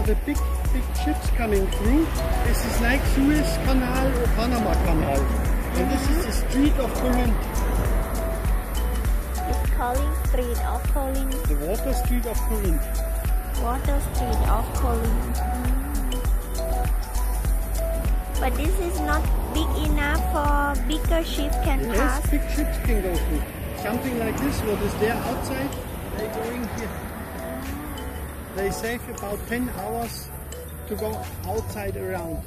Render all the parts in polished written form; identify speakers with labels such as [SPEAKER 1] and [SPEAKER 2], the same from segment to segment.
[SPEAKER 1] the big ships coming through. This is like Suez Canal or Panama Canal. And this is the street of Korinth.
[SPEAKER 2] It's calling street of Korinth.
[SPEAKER 1] The water street of Korinth.
[SPEAKER 2] Water street of Korinth. But this is not big enough for bigger ship can pass.
[SPEAKER 1] Yes, big ships can go through. Something like this, what is there outside, they're going here. They save about 10 hours to go outside around.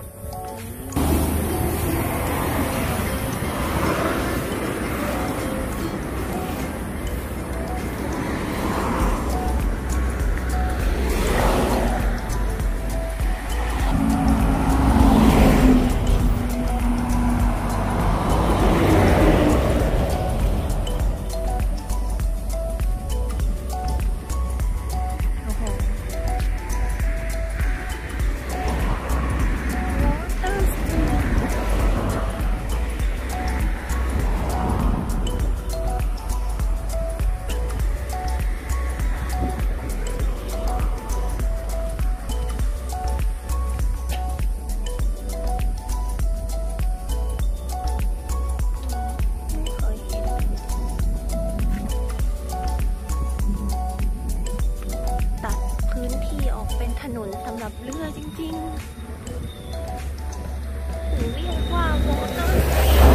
[SPEAKER 2] ถนนสำหรับเรือจริงๆถึงเรียกว่าวอเตอร์